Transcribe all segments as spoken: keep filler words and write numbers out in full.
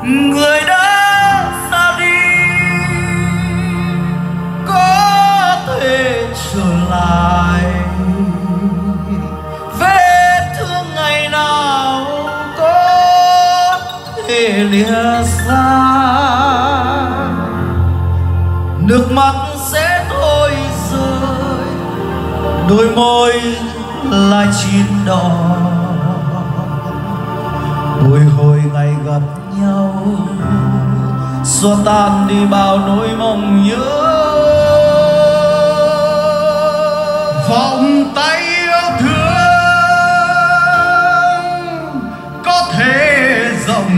người đã ra đi có thể trở lại, vết thương ngày nào có thể lìa xa, nước mắt sẽ thôi rơi, đôi môi lại chín đỏ, bồi hồi ngày gặp nhau xua tan đi bao nỗi mong nhớ. Vòng tay yêu thương có thể rộng,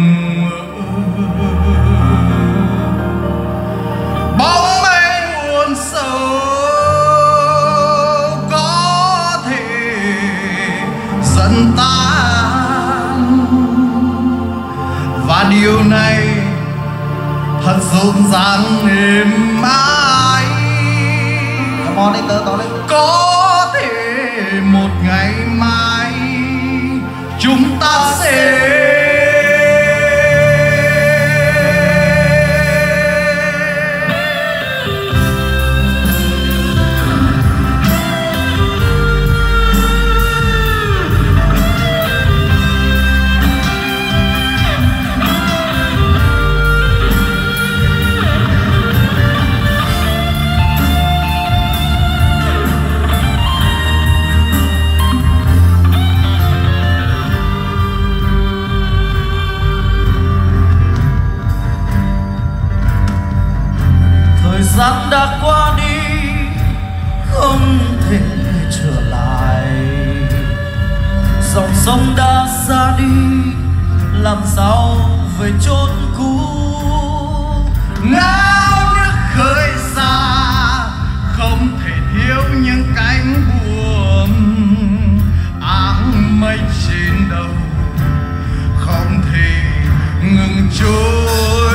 bóng mây muôn sầu có thể dần tan, và điều này thật rộn ràng êm ái. Come on, tớ tớ lên. Có thể một ngày mai chúng ta sẽ thời gian đã qua đi không thể trở lại, dòng sông đã ra đi làm sao về chốn cũ. ngao nước khơi xa không thể thiếu những cánh buồm, áng mây trên đầu không thể ngừng trôi.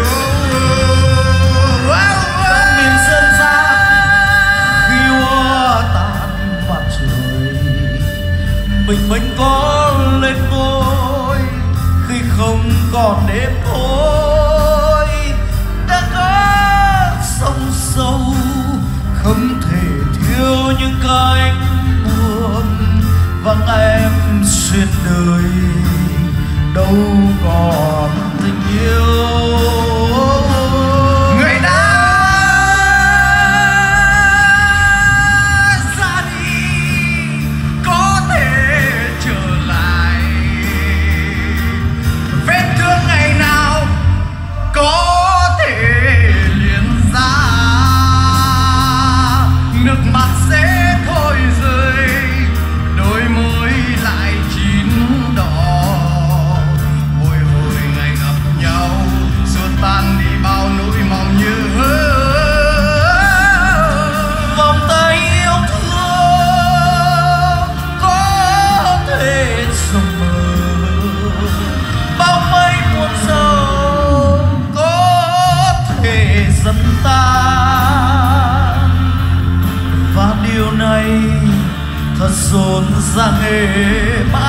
Bình minh có lên ngôi khi không còn đêm tối, đã có sông sâu không thể thiếu những cánh buồm, vắng em xuyên đời đâu còn tình yêu. Người đã nước mắt sẽ thôi rơi, đôi môi lại chín đỏ, bồi hồi ngày gặp nhau xua tan đi bao nỗi mong nhớ. Vòng tay yêu thương có thể rộng mở, bao mây muôn sầu có thể dần tan, và điều này thật rộn ràng êm ái.